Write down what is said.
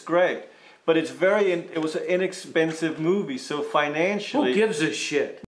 great. But it's it was an inexpensive movie, so financially... Who gives a shit?